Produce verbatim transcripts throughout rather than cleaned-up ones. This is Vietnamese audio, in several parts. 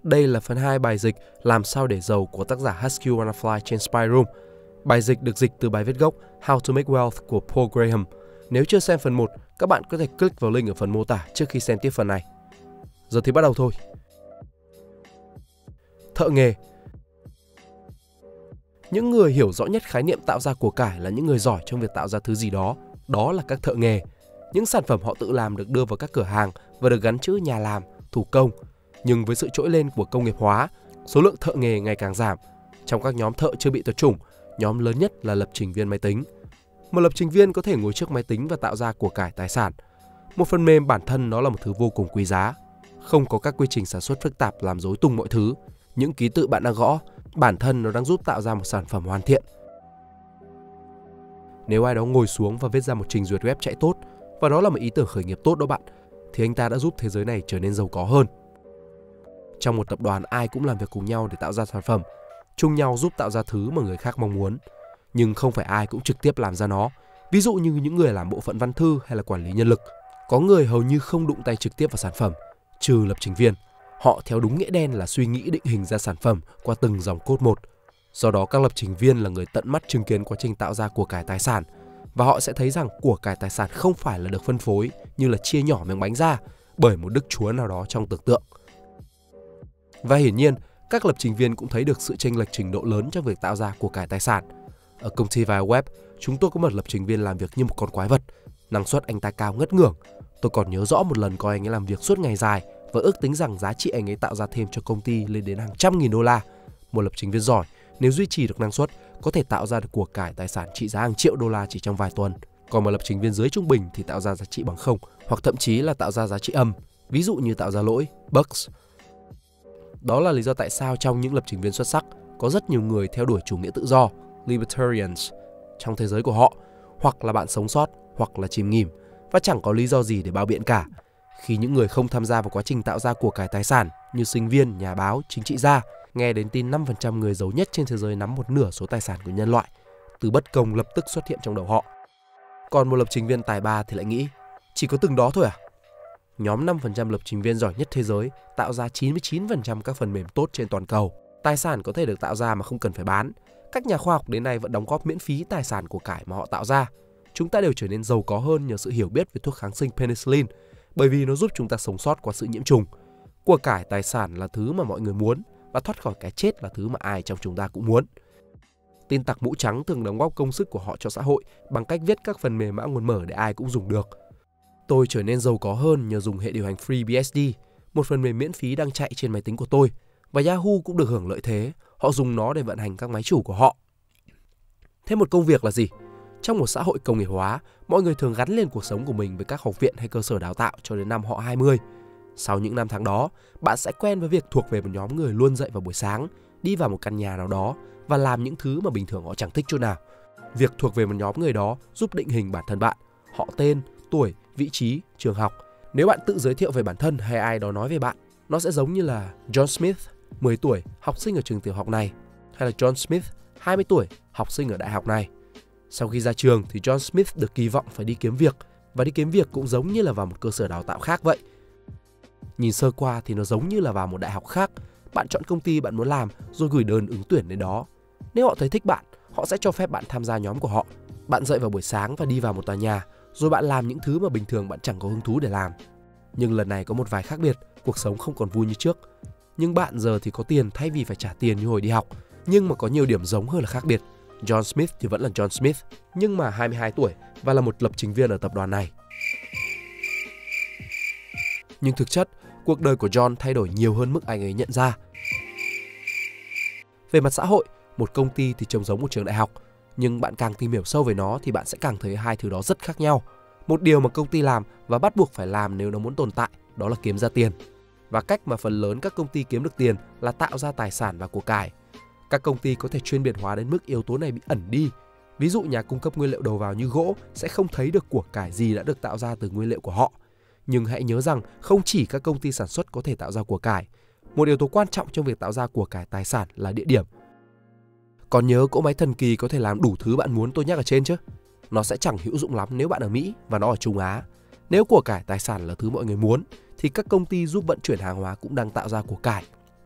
Đây là phần hai bài dịch Làm sao để giàu của tác giả Husky Wanafly trên Spyroom. Bài dịch được dịch từ bài viết gốc How to Make Wealth của Paul Graham. Nếu chưa xem phần một, các bạn có thể click vào link ở phần mô tả trước khi xem tiếp phần này. Giờ thì bắt đầu thôi. Thợ nghề. Những người hiểu rõ nhất khái niệm tạo ra của cải là những người giỏi trong việc tạo ra thứ gì đó. Đó là các thợ nghề. Những sản phẩm họ tự làm được đưa vào các cửa hàng và được gắn chữ nhà làm, thủ công. Nhưng với sự trỗi lên của công nghiệp hóa, số lượng thợ nghề ngày càng giảm. Trong các nhóm thợ chưa bị tuyệt chủng, nhóm lớn nhất là lập trình viên máy tính. Một lập trình viên có thể ngồi trước máy tính và tạo ra của cải tài sản. Một phần mềm bản thân nó là một thứ vô cùng quý giá. Không có các quy trình sản xuất phức tạp làm rối tung mọi thứ. Những ký tự bạn đang gõ, bản thân nó đang giúp tạo ra một sản phẩm hoàn thiện. Nếu ai đó ngồi xuống và viết ra một trình duyệt web chạy tốt, và đó là một ý tưởng khởi nghiệp tốt đó bạn, thì anh ta đã giúp thế giới này trở nên giàu có hơn. Trong một tập đoàn, ai cũng làm việc cùng nhau để tạo ra sản phẩm, chung nhau giúp tạo ra thứ mà người khác mong muốn. Nhưng không phải ai cũng trực tiếp làm ra nó. Ví dụ như những người làm bộ phận văn thư hay là quản lý nhân lực. Có người hầu như không đụng tay trực tiếp vào sản phẩm, trừ lập trình viên. Họ theo đúng nghĩa đen là suy nghĩ định hình ra sản phẩm qua từng dòng code một. Do đó các lập trình viên là người tận mắt chứng kiến quá trình tạo ra của cải tài sản. Và họ sẽ thấy rằng của cải tài sản không phải là được phân phối như là chia nhỏ miếng bánh ra bởi một đức chúa nào đó trong tưởng tượng. Và hiển nhiên, các lập trình viên cũng thấy được sự chênh lệch trình độ lớn trong việc tạo ra của cải tài sản. Ở công ty ViaWeb, chúng tôi có một lập trình viên làm việc như một con quái vật. Năng suất anh ta cao ngất ngưởng. Tôi còn nhớ rõ một lần coi anh ấy làm việc suốt ngày dài và ước tính rằng giá trị anh ấy tạo ra thêm cho công ty lên đến hàng trăm nghìn đô la. Một lập trình viên giỏi, nếu duy trì được năng suất, có thể tạo ra được của cải tài sản trị giá hàng triệu đô la chỉ trong vài tuần. Còn một lập trình viên dưới trung bình thì tạo ra giá trị bằng không, hoặc thậm chí là tạo ra giá trị âm, ví dụ như tạo ra lỗi, bugs. Đó là lý do tại sao trong những lập trình viên xuất sắc, có rất nhiều người theo đuổi chủ nghĩa tự do, libertarians, trong thế giới của họ, hoặc là bạn sống sót, hoặc là chìm nghỉm, và chẳng có lý do gì để bao biện cả. Khi những người không tham gia vào quá trình tạo ra của cải tài sản như sinh viên, nhà báo, chính trị gia, nghe đến tin năm phần trăm người giàu nhất trên thế giới nắm một nửa số tài sản của nhân loại, từ bất công lập tức xuất hiện trong đầu họ. Còn một lập trình viên tài ba thì lại nghĩ, chỉ có từng đó thôi à? Nhóm năm phần trăm lập trình viên giỏi nhất thế giới tạo ra chín mươi chín phần trăm các phần mềm tốt trên toàn cầu. Tài sản có thể được tạo ra mà không cần phải bán. Các nhà khoa học đến nay vẫn đóng góp miễn phí tài sản của cải mà họ tạo ra. Chúng ta đều trở nên giàu có hơn nhờ sự hiểu biết về thuốc kháng sinh penicillin, bởi vì nó giúp chúng ta sống sót qua sự nhiễm trùng. Của cải tài sản là thứ mà mọi người muốn, và thoát khỏi cái chết là thứ mà ai trong chúng ta cũng muốn. Tin tặc mũ trắng thường đóng góp công sức của họ cho xã hội bằng cách viết các phần mềm mã nguồn mở để ai cũng dùng được. Tôi trở nên giàu có hơn nhờ dùng hệ điều hành FreeBSD, một phần mềm miễn phí đang chạy trên máy tính của tôi, và Yahoo cũng được hưởng lợi thế, họ dùng nó để vận hành các máy chủ của họ. Thêm một công việc là gì? Trong một xã hội công nghiệp hóa, mọi người thường gắn liền cuộc sống của mình với các học viện hay cơ sở đào tạo cho đến năm họ hai mươi. Sau những năm tháng đó, bạn sẽ quen với việc thuộc về một nhóm người luôn dậy vào buổi sáng, đi vào một căn nhà nào đó và làm những thứ mà bình thường họ chẳng thích chút nào. Việc thuộc về một nhóm người đó giúp định hình bản thân bạn, họ tên, tuổi, vị trí, trường học. Nếu bạn tự giới thiệu về bản thân hay ai đó nói về bạn, nó sẽ giống như là John Smith, mười tuổi, học sinh ở trường tiểu học này, hay là John Smith, hai mươi tuổi, học sinh ở đại học này. Sau khi ra trường thì John Smith được kỳ vọng phải đi kiếm việc, và đi kiếm việc cũng giống như là vào một cơ sở đào tạo khác vậy. Nhìn sơ qua thì nó giống như là vào một đại học khác. Bạn chọn công ty bạn muốn làm rồi gửi đơn ứng tuyển đến đó. Nếu họ thấy thích bạn, họ sẽ cho phép bạn tham gia nhóm của họ. Bạn dậy vào buổi sáng và đi vào một tòa nhà, rồi bạn làm những thứ mà bình thường bạn chẳng có hứng thú để làm. Nhưng lần này có một vài khác biệt, cuộc sống không còn vui như trước. Nhưng bạn giờ thì có tiền thay vì phải trả tiền như hồi đi học. Nhưng mà có nhiều điểm giống hơn là khác biệt. John Smith thì vẫn là John Smith, nhưng mà hai mươi hai tuổi và là một lập trình viên ở tập đoàn này. Nhưng thực chất, cuộc đời của John thay đổi nhiều hơn mức anh ấy nhận ra. Về mặt xã hội, một công ty thì trông giống một trường đại học, nhưng bạn càng tìm hiểu sâu về nó thì bạn sẽ càng thấy hai thứ đó rất khác nhau. Một điều mà công ty làm và bắt buộc phải làm nếu nó muốn tồn tại, đó là kiếm ra tiền. Và cách mà phần lớn các công ty kiếm được tiền là tạo ra tài sản và của cải. Các công ty có thể chuyên biệt hóa đến mức yếu tố này bị ẩn đi. Ví dụ nhà cung cấp nguyên liệu đầu vào như gỗ sẽ không thấy được của cải gì đã được tạo ra từ nguyên liệu của họ. Nhưng hãy nhớ rằng không chỉ các công ty sản xuất có thể tạo ra của cải. Một yếu tố quan trọng trong việc tạo ra của cải tài sản là địa điểm. Còn nhớ cỗ máy thần kỳ có thể làm đủ thứ bạn muốn tôi nhắc ở trên chứ? Nó sẽ chẳng hữu dụng lắm nếu bạn ở Mỹ và nó ở Trung Á. Nếu của cải tài sản là thứ mọi người muốn, thì các công ty giúp vận chuyển hàng hóa cũng đang tạo ra của cải.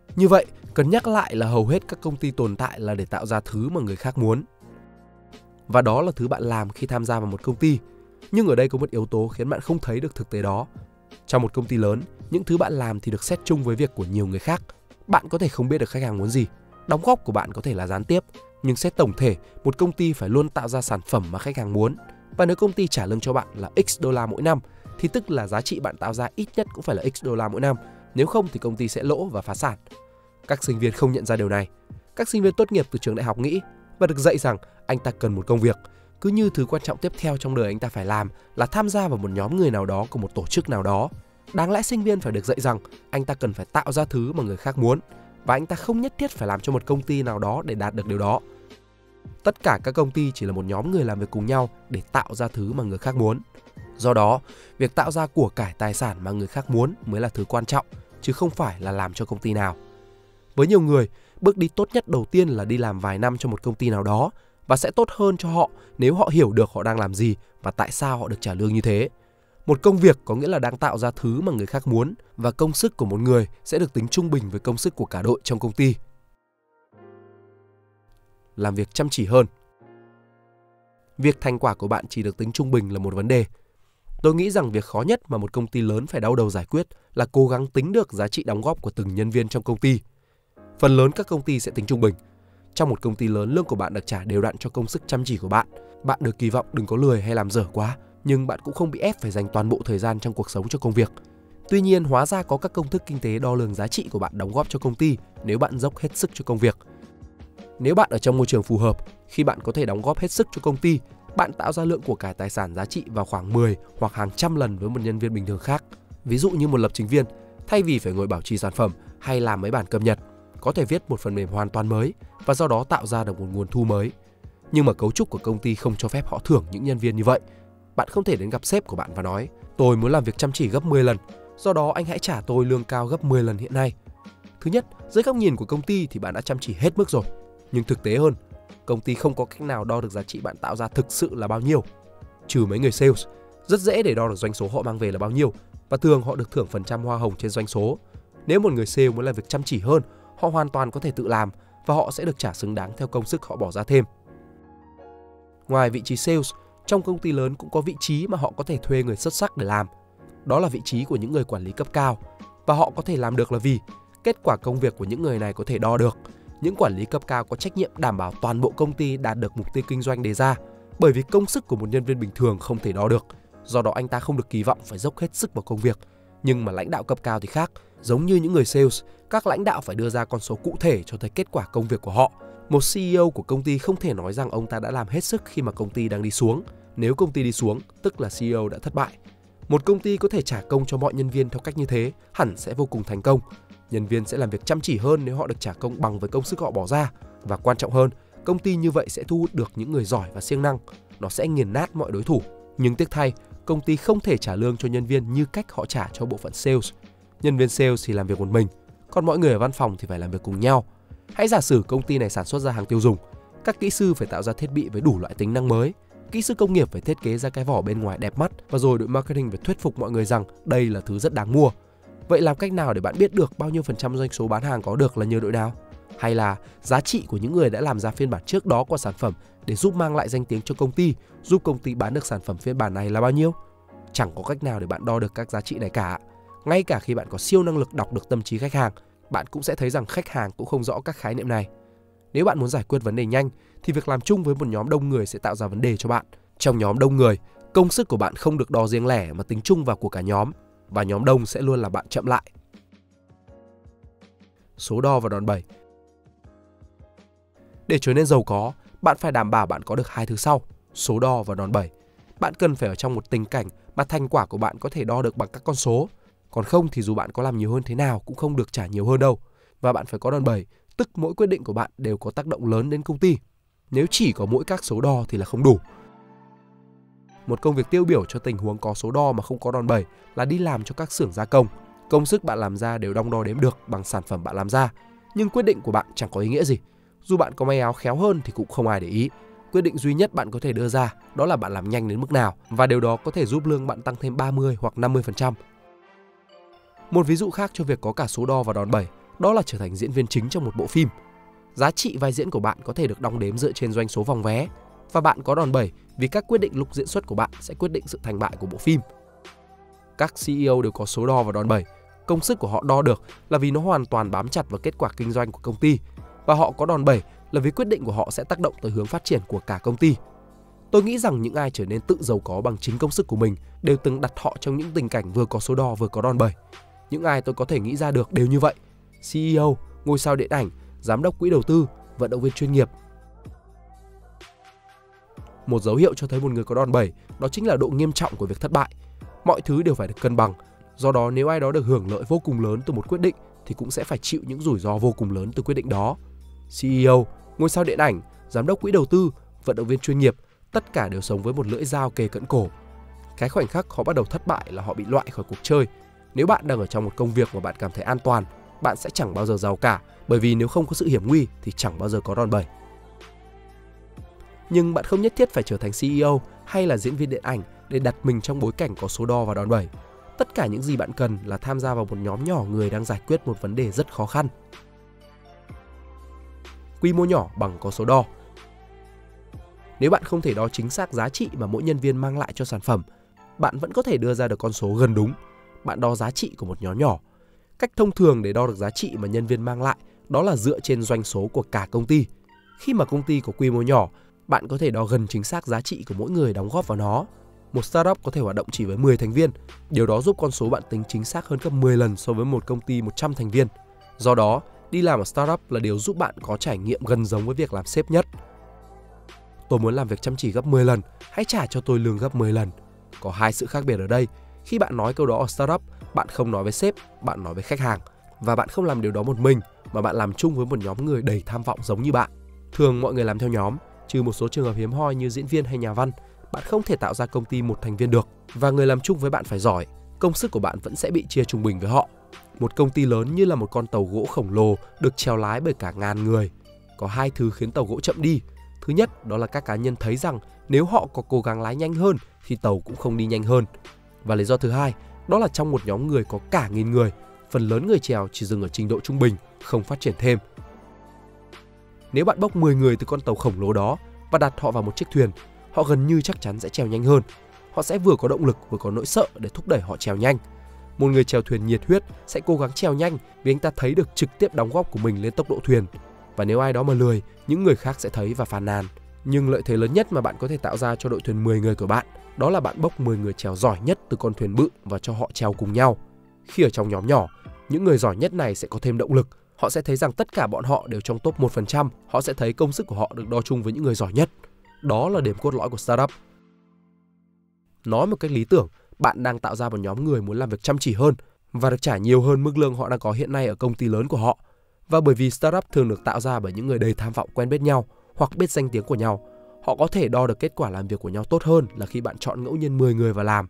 Như vậy, cần nhắc lại là hầu hết các công ty tồn tại là để tạo ra thứ mà người khác muốn. Và đó là thứ bạn làm khi tham gia vào một công ty. Nhưng ở đây có một yếu tố khiến bạn không thấy được thực tế đó. Trong một công ty lớn, những thứ bạn làm thì được xét chung với việc của nhiều người khác. Bạn có thể không biết được khách hàng muốn gì. Đóng góp của bạn có thể là gián tiếp. Nhưng xét tổng thể, một công ty phải luôn tạo ra sản phẩm mà khách hàng muốn. Và nếu công ty trả lương cho bạn là X đô la mỗi năm, thì tức là giá trị bạn tạo ra ít nhất cũng phải là X đô la mỗi năm. Nếu không thì công ty sẽ lỗ và phá sản. Các sinh viên không nhận ra điều này. Các sinh viên tốt nghiệp từ trường đại học nghĩ và được dạy rằng anh ta cần một công việc. Cứ như thứ quan trọng tiếp theo trong đời anh ta phải làm là tham gia vào một nhóm người nào đó của một tổ chức nào đó. Đáng lẽ sinh viên phải được dạy rằng anh ta cần phải tạo ra thứ mà người khác muốn, và anh ta không nhất thiết phải làm cho một công ty nào đó để đạt được điều đó. Tất cả các công ty chỉ là một nhóm người làm việc cùng nhau để tạo ra thứ mà người khác muốn. Do đó, việc tạo ra của cải tài sản mà người khác muốn mới là thứ quan trọng, chứ không phải là làm cho công ty nào. Với nhiều người, bước đi tốt nhất đầu tiên là đi làm vài năm cho một công ty nào đó, và sẽ tốt hơn cho họ nếu họ hiểu được họ đang làm gì và tại sao họ được trả lương như thế. Một công việc có nghĩa là đang tạo ra thứ mà người khác muốn, và công sức của một người sẽ được tính trung bình với công sức của cả đội trong công ty. Làm việc chăm chỉ hơn. Việc thành quả của bạn chỉ được tính trung bình là một vấn đề. Tôi nghĩ rằng việc khó nhất mà một công ty lớn phải đau đầu giải quyết là cố gắng tính được giá trị đóng góp của từng nhân viên trong công ty. Phần lớn các công ty sẽ tính trung bình. Trong một công ty lớn, lương của bạn được trả đều đặn cho công sức chăm chỉ của bạn. Bạn được kỳ vọng đừng có lười hay làm dở quá, nhưng bạn cũng không bị ép phải dành toàn bộ thời gian trong cuộc sống cho công việc. Tuy nhiên, hóa ra có các công thức kinh tế đo lường giá trị của bạn đóng góp cho công ty nếu bạn dốc hết sức cho công việc. Nếu bạn ở trong môi trường phù hợp, khi bạn có thể đóng góp hết sức cho công ty, bạn tạo ra lượng của cải tài sản giá trị vào khoảng mười hoặc hàng trăm lần với một nhân viên bình thường khác. Ví dụ như một lập trình viên, thay vì phải ngồi bảo trì sản phẩm hay làm mấy bản cập nhật, có thể viết một phần mềm hoàn toàn mới và do đó tạo ra được một nguồn thu mới. Nhưng mà cấu trúc của công ty không cho phép họ thưởng những nhân viên như vậy. Bạn không thể đến gặp sếp của bạn và nói: tôi muốn làm việc chăm chỉ gấp mười lần, do đó anh hãy trả tôi lương cao gấp mười lần hiện nay. Thứ nhất, dưới góc nhìn của công ty thì bạn đã chăm chỉ hết mức rồi. Nhưng thực tế hơn, công ty không có cách nào đo được giá trị bạn tạo ra thực sự là bao nhiêu. Trừ mấy người sales, rất dễ để đo được doanh số họ mang về là bao nhiêu, và thường họ được thưởng phần trăm hoa hồng trên doanh số. Nếu một người sale muốn làm việc chăm chỉ hơn, họ hoàn toàn có thể tự làm và họ sẽ được trả xứng đáng theo công sức họ bỏ ra thêm. Ngoài vị trí sales, trong công ty lớn cũng có vị trí mà họ có thể thuê người xuất sắc để làm. Đó là vị trí của những người quản lý cấp cao, và họ có thể làm được là vì kết quả công việc của những người này có thể đo được. Những quản lý cấp cao có trách nhiệm đảm bảo toàn bộ công ty đạt được mục tiêu kinh doanh đề ra, bởi vì công sức của một nhân viên bình thường không thể đo được. Do đó anh ta không được kỳ vọng phải dốc hết sức vào công việc. Nhưng mà lãnh đạo cấp cao thì khác. Giống như những người sales, các lãnh đạo phải đưa ra con số cụ thể cho thấy kết quả công việc của họ. Một xê e ô của công ty không thể nói rằng ông ta đã làm hết sức khi mà công ty đang đi xuống. Nếu công ty đi xuống, tức là xê e ô đã thất bại. Một công ty có thể trả công cho mọi nhân viên theo cách như thế hẳn sẽ vô cùng thành công. Nhân viên sẽ làm việc chăm chỉ hơn nếu họ được trả công bằng với công sức họ bỏ ra. Và quan trọng hơn, công ty như vậy sẽ thu hút được những người giỏi và siêng năng. Nó sẽ nghiền nát mọi đối thủ. Nhưng tiếc thay, công ty không thể trả lương cho nhân viên như cách họ trả cho bộ phận sales. Nhân viên sales thì làm việc một mình, còn mọi người ở văn phòng thì phải làm việc cùng nhau. Hãy giả sử công ty này sản xuất ra hàng tiêu dùng. Các kỹ sư phải tạo ra thiết bị với đủ loại tính năng mới. Kỹ sư công nghiệp phải thiết kế ra cái vỏ bên ngoài đẹp mắt, và rồi đội marketing phải thuyết phục mọi người rằng đây là thứ rất đáng mua. Vậy làm cách nào để bạn biết được bao nhiêu phần trăm doanh số bán hàng có được là nhờ đội nào? Hay là giá trị của những người đã làm ra phiên bản trước đó của sản phẩm để giúp mang lại danh tiếng cho công ty, giúp công ty bán được sản phẩm phiên bản này là bao nhiêu? Chẳng có cách nào để bạn đo được các giá trị này cả. Ngay cả khi bạn có siêu năng lực đọc được tâm trí khách hàng, bạn cũng sẽ thấy rằng khách hàng cũng không rõ các khái niệm này. Nếu bạn muốn giải quyết vấn đề nhanh, thì việc làm chung với một nhóm đông người sẽ tạo ra vấn đề cho bạn. Trong nhóm đông người, công sức của bạn không được đo riêng lẻ mà tính chung vào của cả nhóm, và nhóm đông sẽ luôn làm bạn chậm lại. Số đo và đòn bẩy. Để trở nên giàu có, bạn phải đảm bảo bạn có được hai thứ sau: số đo và đòn bẩy. Bạn cần phải ở trong một tình cảnh mà thành quả của bạn có thể đo được bằng các con số. Còn không thì dù bạn có làm nhiều hơn thế nào cũng không được trả nhiều hơn đâu. Và bạn phải có đòn bẩy, tức mỗi quyết định của bạn đều có tác động lớn đến công ty. Nếu chỉ có mỗi các số đo thì là không đủ. Một công việc tiêu biểu cho tình huống có số đo mà không có đòn bẩy là đi làm cho các xưởng gia công. Công sức bạn làm ra đều đong đo đếm được bằng sản phẩm bạn làm ra. Nhưng quyết định của bạn chẳng có ý nghĩa gì. Dù bạn có may áo khéo hơn thì cũng không ai để ý. Quyết định duy nhất bạn có thể đưa ra đó là bạn làm nhanh đến mức nào, và điều đó có thể giúp lương bạn tăng thêm ba mươi hoặc năm mươi phần trăm. Một ví dụ khác cho việc có cả số đo và đòn bẩy, đó là trở thành diễn viên chính trong một bộ phim. Giá trị vai diễn của bạn có thể được đong đếm dựa trên doanh số phòng vé, và bạn có đòn bẩy vì các quyết định lúc diễn xuất của bạn sẽ quyết định sự thành bại của bộ phim. Các xê e ô đều có số đo và đòn bẩy. Công sức của họ đo được là vì nó hoàn toàn bám chặt vào kết quả kinh doanh của công ty, và họ có đòn bẩy là vì quyết định của họ sẽ tác động tới hướng phát triển của cả công ty. Tôi nghĩ rằng những ai trở nên tự giàu có bằng chính công sức của mình đều từng đặt họ trong những tình cảnh vừa có số đo vừa có đòn bẩy. Những ai tôi có thể nghĩ ra được đều như vậy: xê e ô, ngôi sao điện ảnh, giám đốc quỹ đầu tư, vận động viên chuyên nghiệp. Một dấu hiệu cho thấy một người có đòn bẩy đó chính là độ nghiêm trọng của việc thất bại. Mọi thứ đều phải được cân bằng. Do đó, nếu ai đó được hưởng lợi vô cùng lớn từ một quyết định thì cũng sẽ phải chịu những rủi ro vô cùng lớn từ quyết định đó. xê e ô, ngôi sao điện ảnh, giám đốc quỹ đầu tư, vận động viên chuyên nghiệp, tất cả đều sống với một lưỡi dao kề cận cổ. Cái khoảnh khắc họ bắt đầu thất bại là họ bị loại khỏi cuộc chơi. Nếu bạn đang ở trong một công việc mà bạn cảm thấy an toàn, bạn sẽ chẳng bao giờ giàu cả, bởi vì nếu không có sự hiểm nguy thì chẳng bao giờ có đòn bẩy. Nhưng bạn không nhất thiết phải trở thành xê e ô hay là diễn viên điện ảnh để đặt mình trong bối cảnh có số đo và đòn bẩy. Tất cả những gì bạn cần là tham gia vào một nhóm nhỏ người đang giải quyết một vấn đề rất khó khăn. Quy mô nhỏ bằng có số đo. Nếu bạn không thể đo chính xác giá trị mà mỗi nhân viên mang lại cho sản phẩm, bạn vẫn có thể đưa ra được con số gần đúng. Bạn đo giá trị của một nhóm nhỏ. Cách thông thường để đo được giá trị mà nhân viên mang lại đó là dựa trên doanh số của cả công ty. Khi mà công ty có quy mô nhỏ, bạn có thể đo gần chính xác giá trị của mỗi người đóng góp vào nó. Một startup có thể hoạt động chỉ với mười thành viên. Điều đó giúp con số bạn tính chính xác hơn gấp mười lần so với một công ty một trăm thành viên. Do đó, đi làm ở startup là điều giúp bạn có trải nghiệm gần giống với việc làm sếp nhất. Tôi muốn làm việc chăm chỉ gấp mười lần, hãy trả cho tôi lương gấp mười lần. Có hai sự khác biệt ở đây. Khi bạn nói câu đó ở startup, bạn không nói với sếp, bạn nói với khách hàng. Và bạn không làm điều đó một mình, mà bạn làm chung với một nhóm người đầy tham vọng giống như bạn. Thường mọi người làm theo nhóm, trừ một số trường hợp hiếm hoi như diễn viên hay nhà văn. Bạn không thể tạo ra công ty một thành viên được, và người làm chung với bạn phải giỏi. Công sức của bạn vẫn sẽ bị chia trung bình với họ. Một công ty lớn như là một con tàu gỗ khổng lồ được chèo lái bởi cả ngàn người. Có hai thứ khiến tàu gỗ chậm đi. Thứ nhất, đó là các cá nhân thấy rằng nếu họ có cố gắng lái nhanh hơn thì tàu cũng không đi nhanh hơn. Và lý do thứ hai, đó là trong một nhóm người có cả nghìn người, phần lớn người chèo chỉ dừng ở trình độ trung bình, không phát triển thêm. Nếu bạn bốc mười người từ con tàu khổng lồ đó và đặt họ vào một chiếc thuyền, họ gần như chắc chắn sẽ chèo nhanh hơn. Họ sẽ vừa có động lực vừa có nỗi sợ để thúc đẩy họ chèo nhanh. Một người chèo thuyền nhiệt huyết sẽ cố gắng chèo nhanh vì anh ta thấy được trực tiếp đóng góp của mình lên tốc độ thuyền. Và nếu ai đó mà lười, những người khác sẽ thấy và phàn nàn. Nhưng lợi thế lớn nhất mà bạn có thể tạo ra cho đội thuyền mười người của bạn, đó là bạn bốc mười người chèo giỏi nhất từ con thuyền bự và cho họ chèo cùng nhau. Khi ở trong nhóm nhỏ, những người giỏi nhất này sẽ có thêm động lực. Họ sẽ thấy rằng tất cả bọn họ đều trong top một phần trăm. Họ sẽ thấy công sức của họ được đo chung với những người giỏi nhất. Đó là điểm cốt lõi của startup. Nói một cách lý tưởng, bạn đang tạo ra một nhóm người muốn làm việc chăm chỉ hơn và được trả nhiều hơn mức lương họ đang có hiện nay ở công ty lớn của họ. Và bởi vì startup thường được tạo ra bởi những người đầy tham vọng quen biết nhau hoặc biết danh tiếng của nhau, họ có thể đo được kết quả làm việc của nhau tốt hơn là khi bạn chọn ngẫu nhiên mười người vào làm.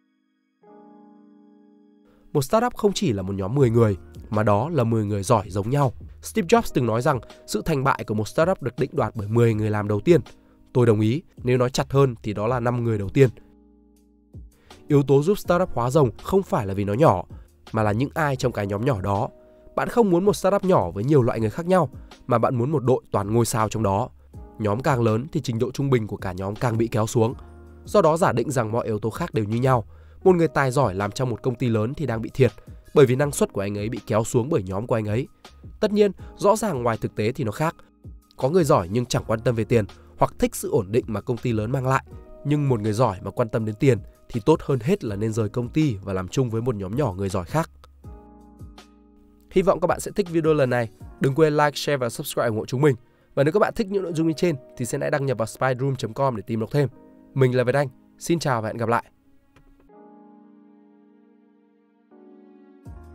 Một startup không chỉ là một nhóm mười người, mà đó là mười người giỏi giống nhau. Steve Jobs từng nói rằng sự thành bại của một startup được định đoạt bởi mười người làm đầu tiên. Tôi đồng ý, nếu nói chặt hơn thì đó là năm người đầu tiên. Yếu tố giúp startup hóa rồng không phải là vì nó nhỏ, mà là những ai trong cái nhóm nhỏ đó. Bạn không muốn một startup nhỏ với nhiều loại người khác nhau, mà bạn muốn một đội toàn ngôi sao trong đó. Nhóm càng lớn thì trình độ trung bình của cả nhóm càng bị kéo xuống. Do đó giả định rằng mọi yếu tố khác đều như nhau. Một người tài giỏi làm trong một công ty lớn thì đang bị thiệt, bởi vì năng suất của anh ấy bị kéo xuống bởi nhóm của anh ấy. Tất nhiên, rõ ràng ngoài thực tế thì nó khác. Có người giỏi nhưng chẳng quan tâm về tiền, hoặc thích sự ổn định mà công ty lớn mang lại. Nhưng một người giỏi mà quan tâm đến tiền thì tốt hơn hết là nên rời công ty và làm chung với một nhóm nhỏ người giỏi khác. Hy vọng các bạn sẽ thích video lần này. Đừng quên like, share và subscribe ủng hộ chúng mình. Và nếu các bạn thích những nội dung như trên thì xin hãy đăng nhập vào spyroom chấm com để tìm đọc thêm. Mình là Việt Anh. Xin chào và hẹn gặp lại.